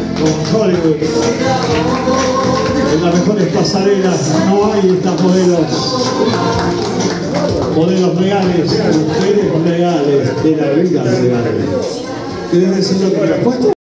con Hollywood. En las mejores pasarelas no hay estas modelos legales, mujeres legales, de la vida legales. ¿Querés decir lo que me has puesto?